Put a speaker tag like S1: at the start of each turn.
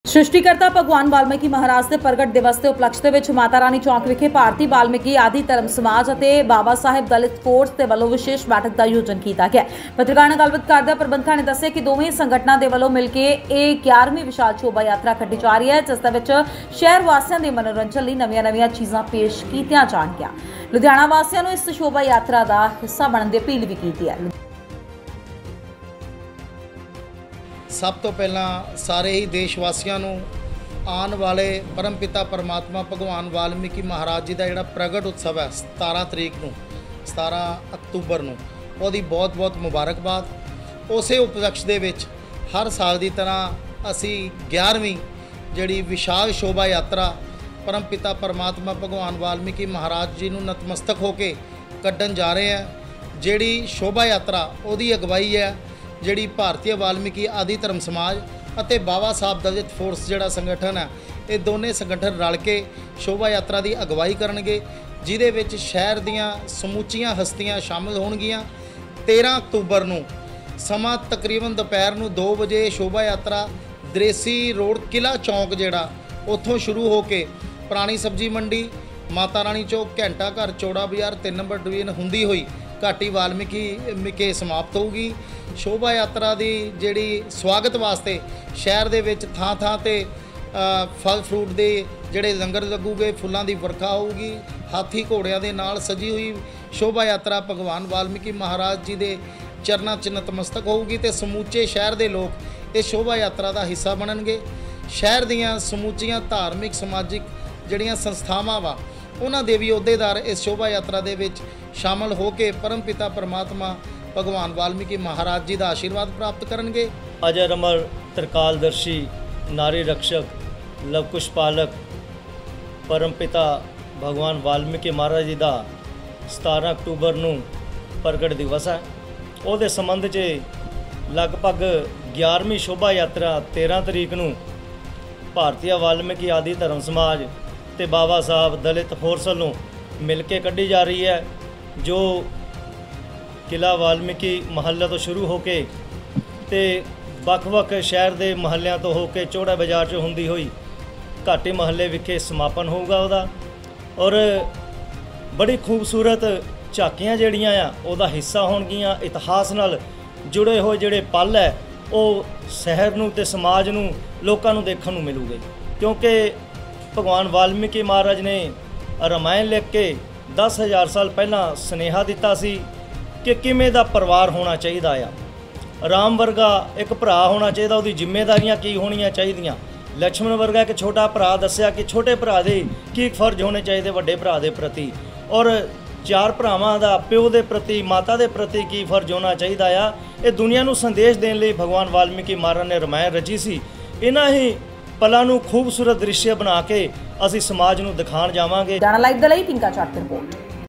S1: सृष्टिकर्ता भगवान वाल्मीकि महाराज के प्रगट दिवस के उपलक्ष्य में माता रानी चौक विखे भारतीय वाल्मीकि आदि धर्म समाज और बाबा साहेब दलित फोर्स के वालों विशेष बैठक का आयोजन किया गया। पत्रकारों ने गलबात करदे प्रबंधकों ने दस्सिया कि दोवें संगठनों के वालों मिलकर एक 11वीं विशाल शोभा यात्रा कड्ढी जा रही है, जिस शहर वासियों के मनोरंजन लिए नवीं चीज़ां पेश कीतियां जाणगियां। लुधियाना वासियों ने इस शोभा यात्रा का हिस्सा बनने की अपील भी की है।
S2: सब तो पहला सारे ही देशवासियों आने वाले परमपिता परमात्मा भगवान वाल्मीकि महाराज जी का जोड़ा प्रगट उत्सव है 17 अक्तूबर को वही बहुत बहुत मुबारकबाद। उस उपलक्ष्य दे विच हर साल की तरह असी 11वीं जी विशाल शोभा यात्रा परमपिता परमात्मा भगवान वाल्मीकि महाराज जी को नतमस्तक होके कड्ढन जा रहे हैं। जिहड़ी शोभा यात्रा उहदी अगवाई है जिहड़ी भारतीय वाल्मीकि आदि धर्म समाज और बाबा साहब दलित फोर्स जिहड़ा संगठन है, ये दोनों संगठन रल के शोभा यात्रा की अगवाई करनगे, जिहदे विच शहर दीयां समूचियां हस्तियां शामिल होणगियां। 13 अक्तूबर को समा तकरीबन दोपहर को 2 बजे शोभा यात्रा दरेसी रोड किला चौक जिहड़ा उत्थों शुरू होके पुरानी सब्जी मंडी, माता रानी चौक, घंटा घर, चौड़ा बाजार 3 नंबर डिवीजन हुंदी हुई घाटी वाल्मीकि के समाप्त होगी। शोभा यात्रा की जिहड़ी स्वागत वास्ते शहर दे विच थां थां ते फल फ्रूट के जिहड़े लंगर लगूगे, फुल्लां की वर्खा होगी, हाथी घोड़ियां दे नाल सजी हुई शोभा यात्रा भगवान वाल्मीकि महाराज जी के चरनां च नतमस्तक होगी तो समूचे शहर के लोग इस शोभा यात्रा का हिस्सा बनणगे। शहर दीयां समूचियां धार्मिक समाजिक जिहड़ियां संस्थावां वा उन्हां दे भी अहुदेदार इस शोभा यात्रा दे विच शामिल होकर परमपिता परमात्मा भगवान वाल्मीकि महाराज जी का आशीर्वाद प्राप्त करेंगे।
S3: अजर अमर त्रिकालदर्शी नारी रक्षक लवकुश पालक परमपिता भगवान वाल्मीकि महाराज जी का 17 अक्तूबर को प्रगट दिवस है। उसके संबंध च लगभग 11वीं शोभा यात्रा 13 तरीक को भारतीय वाल्मीकि आदि धर्म समाज ते बाबा साहब दलित फोर्स वालों मिल के कड्ढी जा रही है, जो किला वाल्मीकि महल्ले तो शुरू होके ते वख-वख शहर के महल्लों तो होके चौड़ा बाजार च हुंदी हुई घाटी महल्ले विखे समापन होगा उहदा। और बड़ी खूबसूरत झाकियां जिहड़ियां आ उहदा हिस्सा होणगियां। इतिहास नाल जुड़े हुए जिहड़े पल है वो शहर नूं ते समाज नूं लोकां नूं देखण नूं मिलूगे, क्योंकि भगवान वाल्मीकि महाराज ने रामायण लिख के 10,000 साल पहला सुनेहा दिता सी कि किमें दा परिवार होना चाहिए आ। राम वर्गा एक भरा होना चाहिए, उसकी जिम्मेदारियां की होनियां चाहिए। लक्ष्मण वर्गा एक छोटा भरा दस्सिया कि छोटे भरा दे की फर्ज होने चाहिए वड्डे भरा दे प्रति, और 4 भरावां दा प्यो दे प्रति माता दे प्रति की फर्ज होना चाहिए आ। ये दुनिया नूं संदेश देने लई भगवान वाल्मीकि महाराज ने रामायण रची सी। इन्हां ही पलां नूं खूबसूरत दृश्य बना के असीं समाज नूं दिखाण जावांगे।
S1: लाइव द लई टिंका चाट रिपोर्ट।